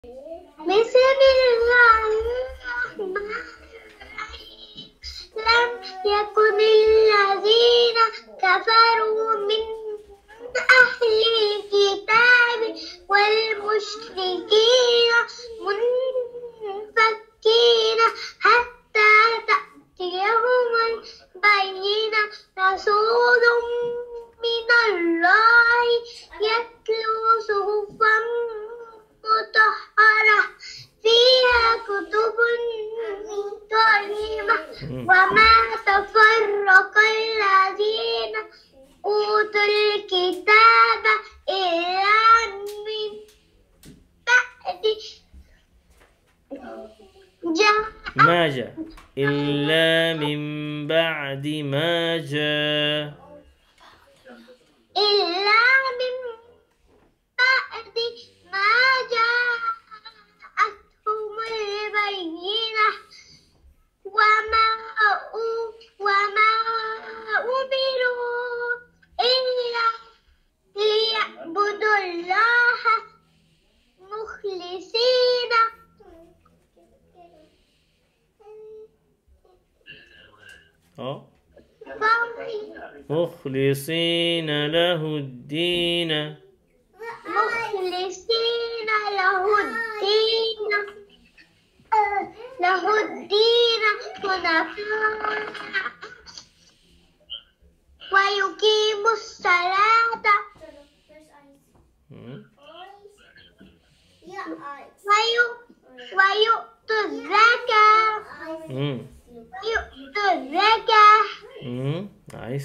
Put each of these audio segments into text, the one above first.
بسم الله الرحمن الرحيم لم يكن الذين كفروا من أهل الكتاب والمشركين منفكين حتى تأتيهم البينة رسول من الله يتلو صحفا مطهرة فيها كتب قيمة وما تفرق الذين أوتوا الكتاب إلا من بعد ما جاء إلا من بعد ما جاء إلا من بعد ما جاءتهم البينة وما أمروا إلا ليعبدوا الله مخلصين مخلصين له الدين حنفاء ويقيموا الصلاة ويؤتوا الزكاة نايس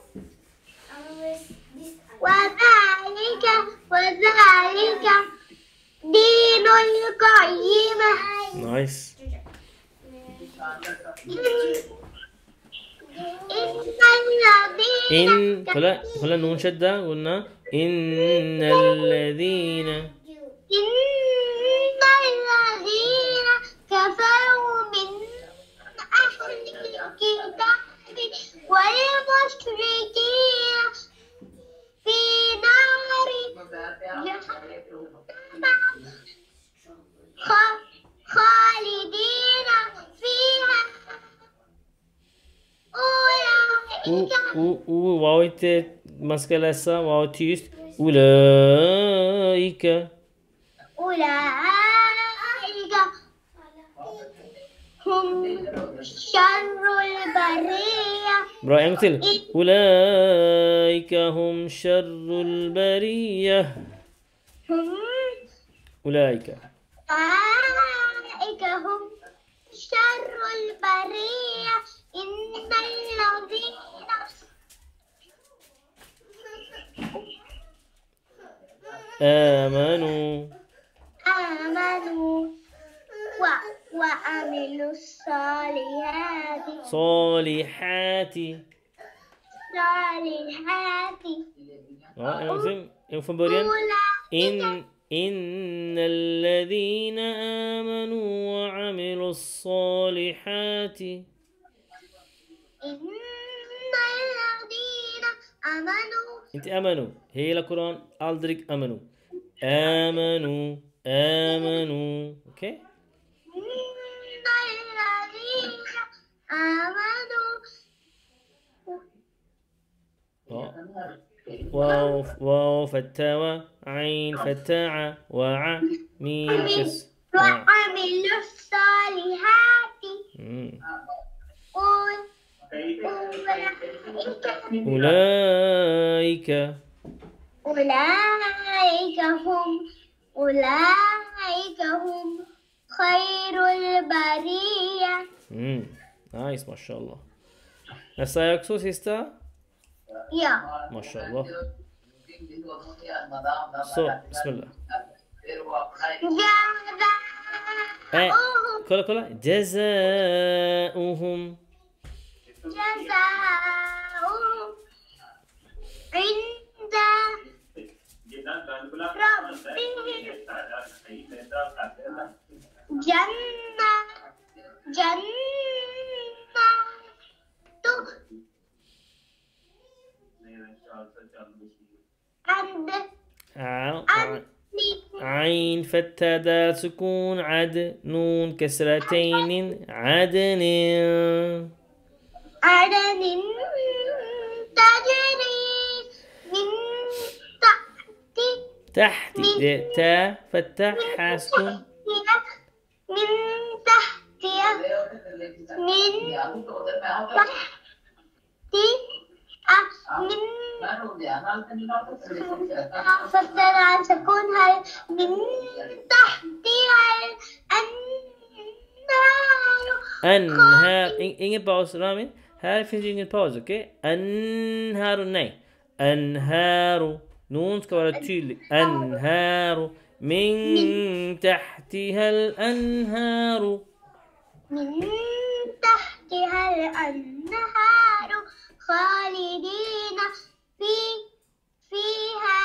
وذلك دين القيمة نايس إن فلا نون شدة قلنا إن الذين كفروا من أهل الكتاب والمشركين في نار خالدين فيها واو مسكة لسه واو تيست أولئك هم شر البرية برافو مثل أولئك هم شر البرية أولئك هم شر البرية إن الذين آمنوا وعملوا الصالحات إن الذين آمنوا وعملوا الصالحات أنت آمنوا هي القرآن ألدرك آمنوا أوكي واو فتاوى عين فتاعة وع ميم كس وعملوا الصالحات أولئك هم خير البرية. نايس ما شاء الله. Nästa är också sista. Ja. ما شاء الله. Så, bismillah. kolla. جزاؤهم عند ربهم جنة عند عين فتحة دال سكون عد نون كسرتين عدن عدن تجري من تحت تا فتح حاسكن من تحتها من فتح عن سكونها من تحتها أنهار ingen paus Ramin. Här finns ju ingen paus, okej? Anharu, nej. Anharu. Nun ska vara tydlig. Anharu. Min tahtiha al-anharu. من تحتها الأنهار خالدين فيها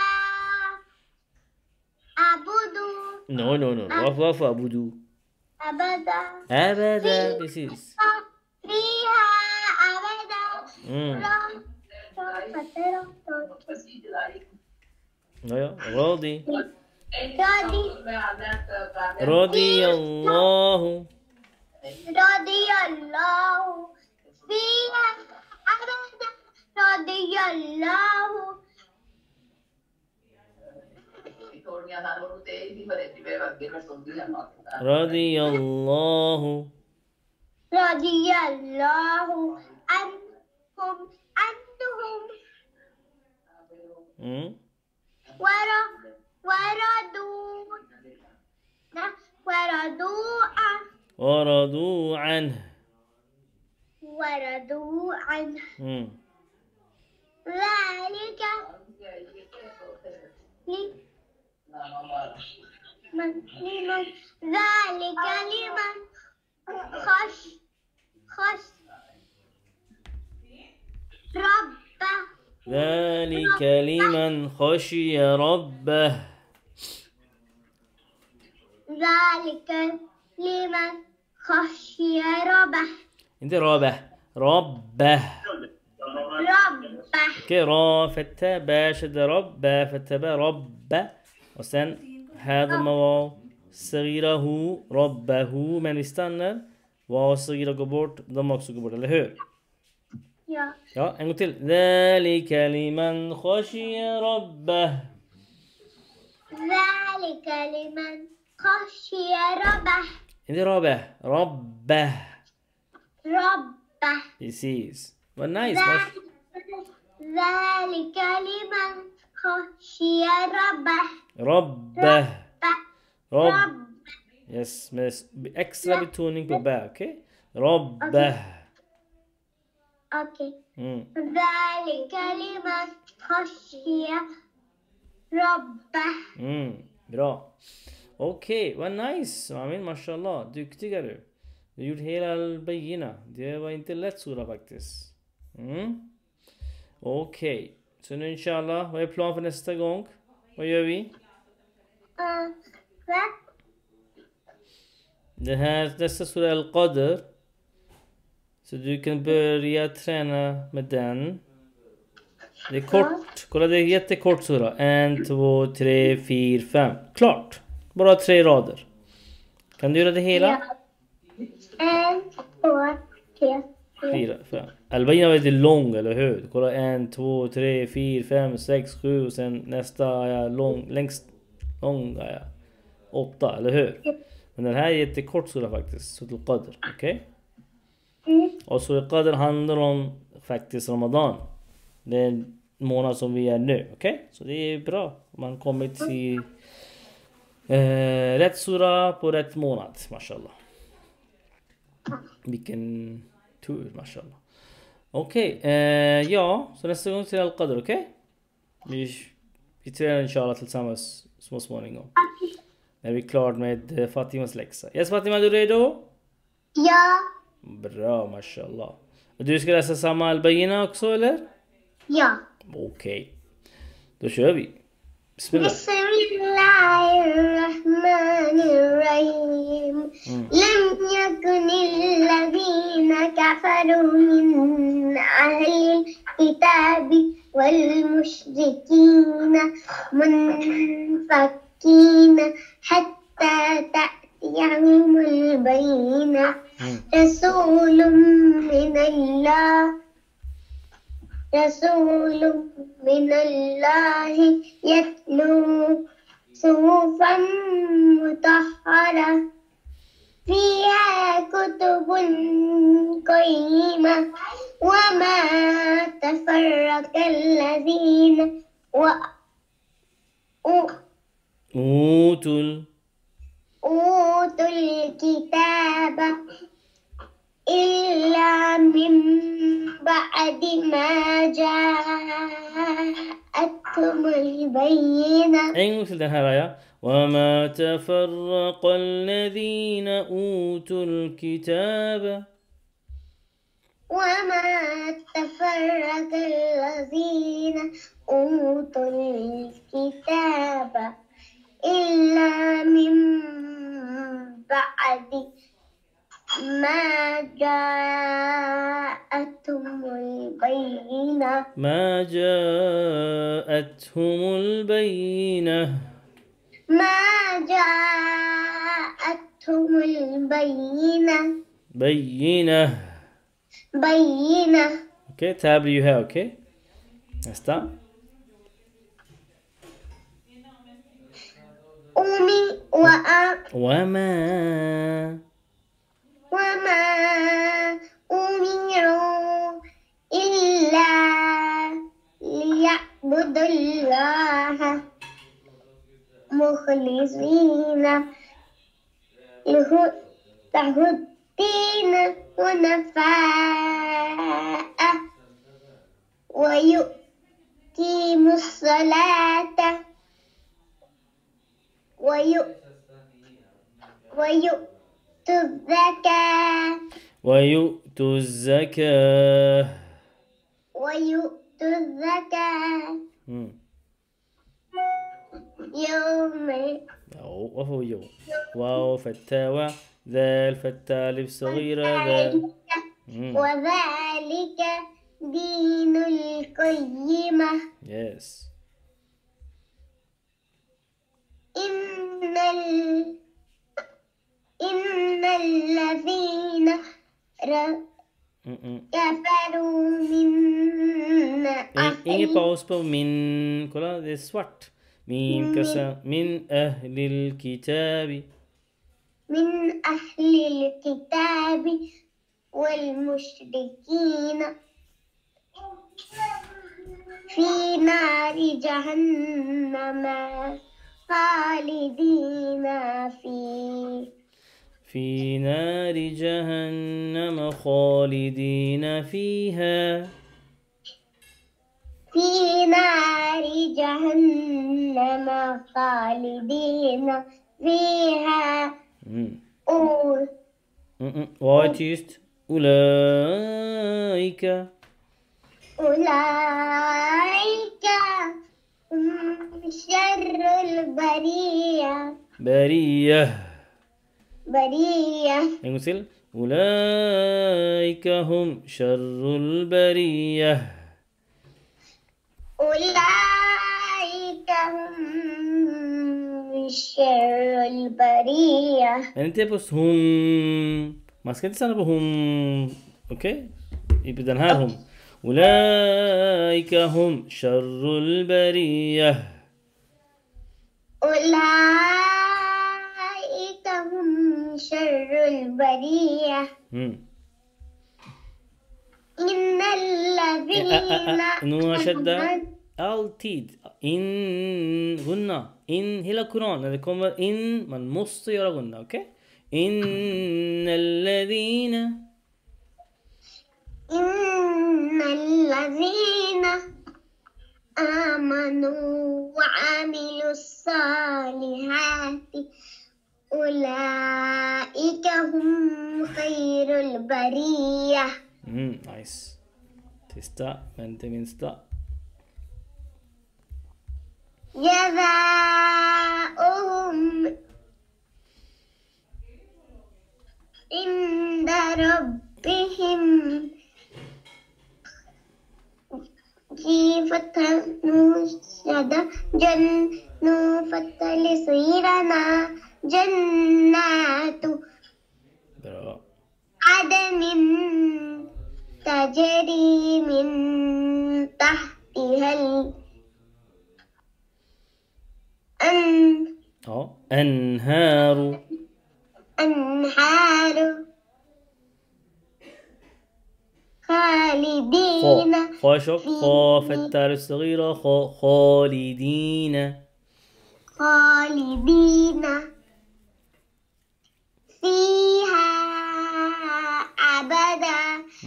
أبدوا No. Waf abudu. أبدا Abada. Precis. فيها أبدا Ja. Radi. رضي Radiyallahu. رضي الله فيها أبدا رضي الله Radiyallahu. رضي الله عنهم ورضوا عنه. ورضوا عنه ذلك لمن خش ربه ذلك لمن خشي ربه. ذلك لمن خشي ربه. انت ربه. اوكي را فتة با شد ربه فتة با ربه وسن هذا المواو صغيرة هو ربه men vi stannar واو صغيرة går bort de också går bort, eller hur? Ja, en gång till. ذلك لمن خشي ربه. ذلك لمن خشي ربه. inte ربه. Precis. Vad nice. ذلك لمن خشي ربه. Yes, med extra betoning på bä, okej? ربه. Okej. ذلك لمن خشي ربه. Bra. Okej, vad nice. Amin, mashallah. Duktiga du. Du gjorde hela al-Bayyina. Det var inte lätt sura faktiskt. Okej. Så nu inshallah, vad är plan för nästa gång? Vad gör vi? Det här, nästa sura al-Qadr. Så du kan börja träna med den. Det är kort. Kolla, det är jättekort sura. 1, 2, 3, 4, 5. Klart. Bara 3 rader. Kan du göra det hela? 1, 2, 3, 4, 5. Al-Bayyina var lite lång, eller hur? Kolla 1, 2, 3, 4, 5, 6, 7 och sen nästa längst lång 8, eller hur? Men den här är jättekort sura faktiskt. Sura al-Qadr, okej? Och Sura al-Qadr handlar om faktiskt Ramadan. Det är en månad som vi är nu, okej? Så det är bra. Man kommer till rätt sura på rätt månad, mashallah. Vilken tur, mashallah. Okej, ja, så nästa gång till al-Qadr, okej? Vi tränar inshallah tillsammans småningom. När vi är klar med Fatimas läxa. Yes, Fatima, är du redo? Ja. Bra, mashallah. Och du ska läsa samma al-Bayyina också, eller? Ja. Okej. Då kör vi. Bismillah. Bismillahirrahmanirrahim. Lam yakunil ladhina kafaru min ahlil kitabi wal mushrikina munfakina المشركين حتى تأتيهم البينة رسول من الله يتلو صحفا مطهرة فيها كتب قيمة وما تفرق الذين أوتوا أوتوا الكتاب إلا من بعد ما جاءتهم البينة. English den här ja. وما تفرق الذين أوتوا الكتاب وما تفرق الذين أوتوا الكتاب إلا من بعد ما جاءتهم البينة. ما جاءتهم البينة بينة. Okay, tab you have, okay? Nästa. وما أمروا إلا ليعبدوا الله مخلصين له الدين ونفاء ويقيموا الصلاة ويؤتوا الزكاة يوم وهو يوم واو فتاوى ذال فتاة ألف صغيرة ذال وذلك دين القيمة. Yes. إن الذين كفروا من Ingen paus på min. Kolla, det är svart. Min kassa. Min ahlil kitabi. من أهل الكتاب والمشركين في نار جهنم خالدين في نار جهنم خالدين فيها. في نار جهنم خالدين فيها. Var tyst. أولئك هم شر البرية. برية. نقول أولئك هم شر البرية. أولئك هم شر البرية. Inte på hum. Man ska inte stanna på hum. Okej? I den här hum. أولئك هم شر البرية. أولئك هم شر البرية. إن الذين نون شدة alltid. In gunna. In hela Koran. När det kommer in, man måste göra gunna. Okej? إن الذين آمنوا وعملوا الصالحات أولئك هم خير البرية. Nice. Sista, men inte minsta. جزاؤهم عند ربهم في فتح جنات فتصيرنا جنات برافو. عدن تجري من تحتها أنهار. الأنهار خالدين شوف خا فالتاء الصغيرة خالدين. خالدين فيها أبدا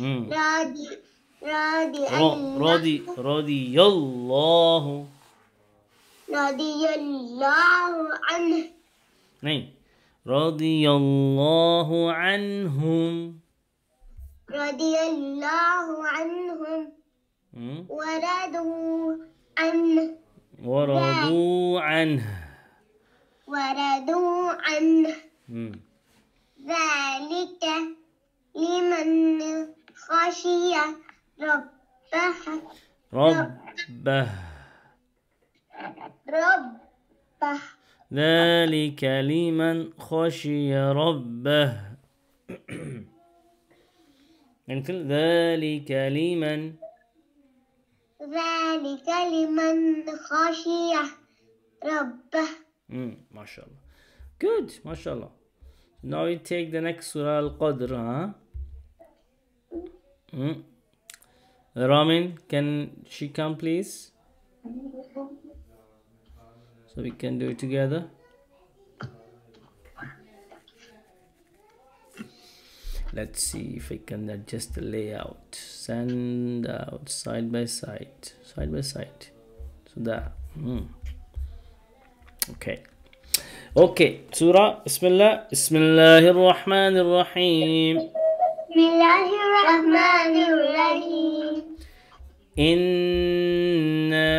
رضي الله. رضي الله عنه. नहीं رضي الله عنهم. رضي الله عنهم ورضوا عنه. ذلك لمن خشي ربه. ذلك لمن خشي ربه. مثل ذلك لمن خشي ربه. ما شاء الله. Good. ما شاء الله. Now we take the next surah Al-Qadr. Ramin, can she come please? So we can do it together. Let's see if I can adjust the layout. Send out side by side. So that. Okay. Surah. Bismillah. Bismillahirrahmanirrahim. Bismillahirrahmanirrahim. Inna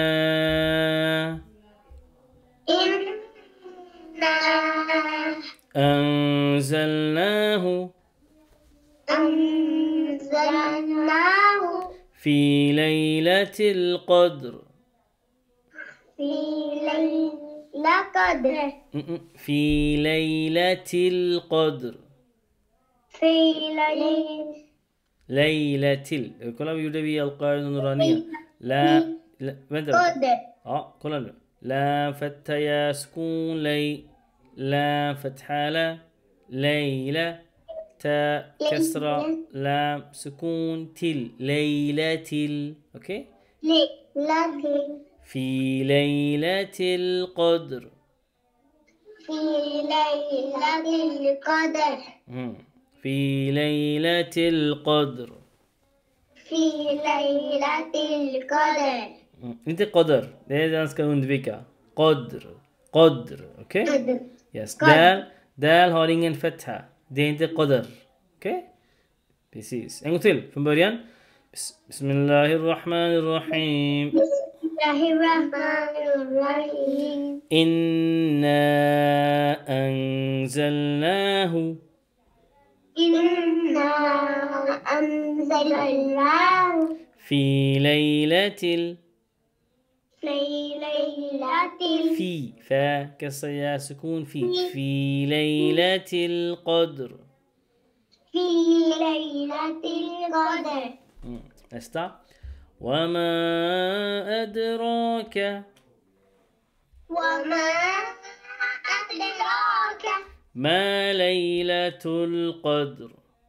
أنزلناه في ليلة القدر. في ليلة القدر. ليلة كلها يدوي القاعدة النورانية. لا كلها لا فتح يا سكون لا فتحة لا ليلة تاء كسرة لام سكون ليلة اوكي. في ليلة القدر. في ليلة القدر. انت قدر لازم undvika قدر اوكي. Yes. دال har ingen fetha. Det är inte qadar. Okej? Precis. En gång till från början. Bismillahirrahmanirrahim. Inna anzalnahu fi laylatil في كسر يا سكون في ليلة القدر. استع. وما أدراك ما ليلة القدر.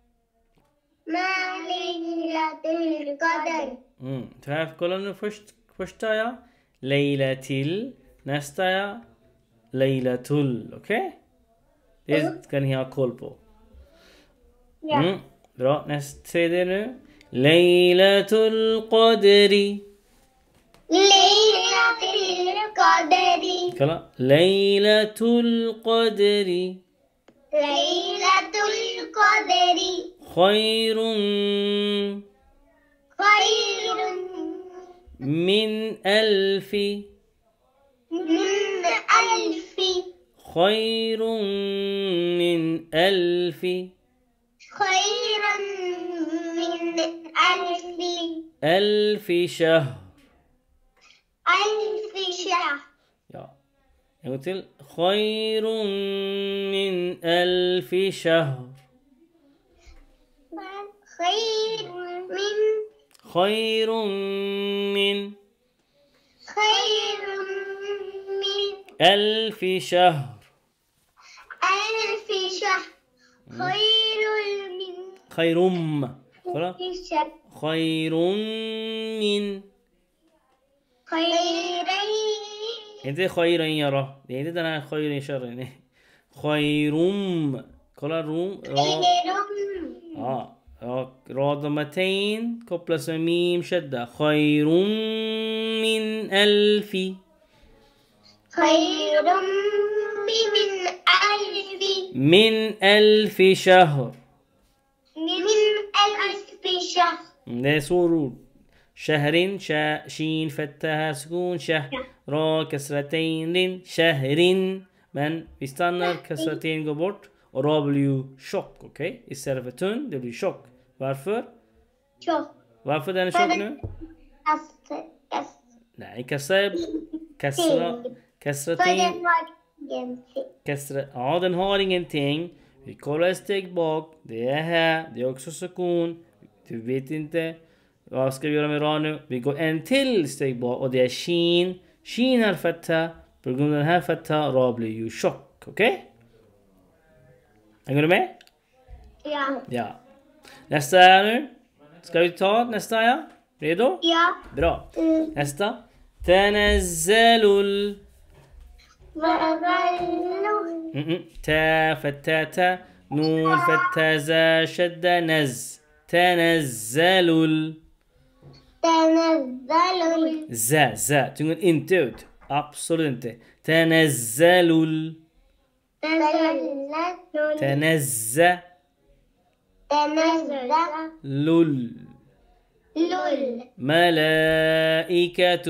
تعرف كلنا första ja ليلة nästa ja ليلة. Okej? Det ska ni ha koll på. Bra, nästa tredje nu. Laylatul Qadri. Kalla. Laylatul Qadri. Khayrun min alfi. Khayrun min alfi. ألف شهر. ألف شهر. Ja. قلت خير من 1000 شهر. خير من خير من خير من 1000 شهر. 1000 شهر. خير من خير خلاص. 1000 شهر. خير من خيرين. انت خير يرى انت انا خير شر خير kolla rom را ضمتين kopplas med mim شدة خير من 1000 خير من 1000 من 1000 شهر. من 1000 شهر. ده سورو شهر شين فتها سكون شهر را كسرتين لين شهر men vi stannar kasraten går bort och ra blir ju tjock, okej? Istället för tunn, det blir tjock. Varför? Tjock. Varför den är tjock nu? Nej, kasra kasraten. Ja, den har ingenting. Vi kollar ett steg bak. Det är här, det är också sekund. Du vet inte. Vad ska vi göra med ra nu? Vi går en till steg bak och det är shin. Shin är fatta. På grund av den här fatta, ra blir ju tjock, okej? Hänger du med? Ja. Ja. Nästa är nu. Ska vi ta nästa, ja? Redo? Ja. Bra. Nästa. Tanazzalul. تا فتاتا نون فتازا شدة نز. تنزل تنزل زا تقول انت ut. Absolut inte. تنزل تنزل لل ملائكة.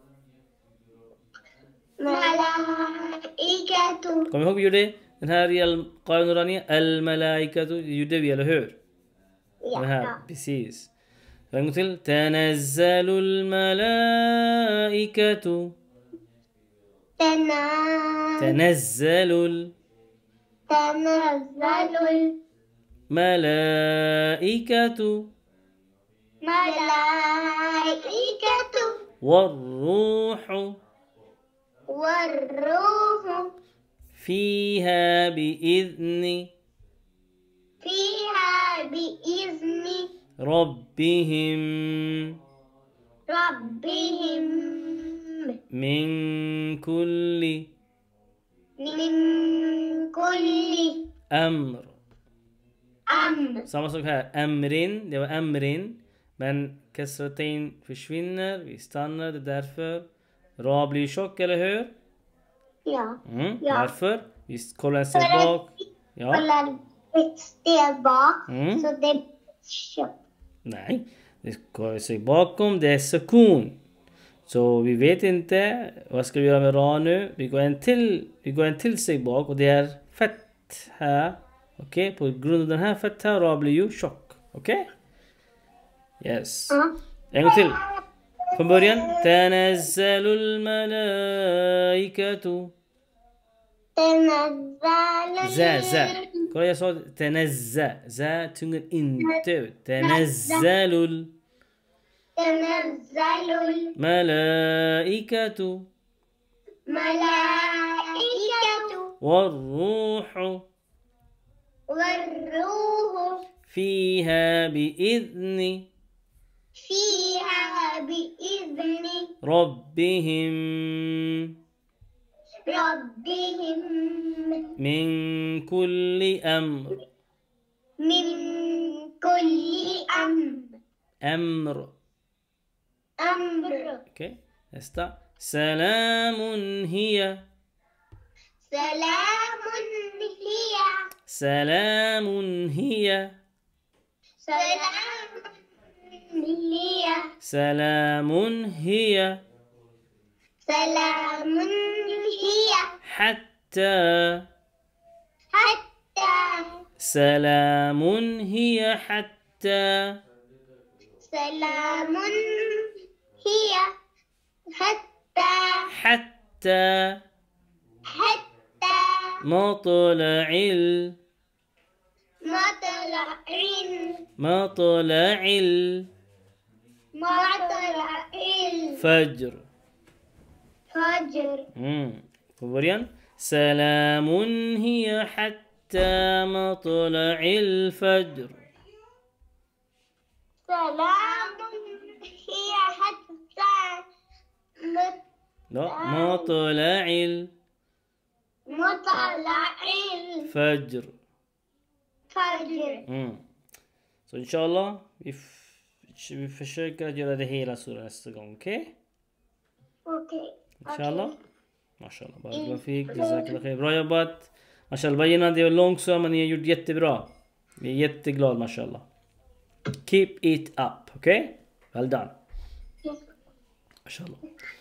Kom ihåg vi gjorde den här i Al-Qaran Nuraniya Al-Malaikatu, gjorde vi, eller hur? Den här, precis. En gång till. Tanazzalul malaikatu. Tanazzalul malaikatu والروح فيها بإذن ربهم من كل أمر. Samma sak här. Amrin, det var amrin. Men kasratain försvinner. Vi stannar, det därför. Ra blir tjock, eller hur? Ja. Varför? Vi kollar en steg bak. Ja. Kollar ett steg bak. Så det är tjock. Nej. Vi kollar en steg bakom. Det är sekund. Så vi vet inte. Vad ska vi göra med ra nu? Vi går en till steg bak. Och det är fett här. Okej, på grund av den här fett här, ra blir ju tjock. Okej? Yes. En gång till. Från början. Tanazzalul malaikatu. Za. Kolla, jag sa tanazza. Za tungan inte ut. Tanazzalul malaikatu والروح فيها بإذن ربهم من كل أمر. أمر. اوكي. nästa. سلام هي. سلام هي. سلام هي. حتى. سلام هي حتى. حتى. حتى مطلع مطلع الفجر. الفجر. kemudian سلام هي حتى مطلع الفجر. سلام هي حتى لا مطلع مطلع الفجر. الفجر. Så inshallah vi försöker att göra det hela sura nästa gång, okej? Okej. Inshallah. Mashallah. Barakallah fik. Jazakallah khair. Bra jobbat. Mashallah. Bajina, det var långt så men ni har gjort jättebra. Vi är jätteglada, mashallah. Keep it up, okej? Well done. Yes. Mashallah.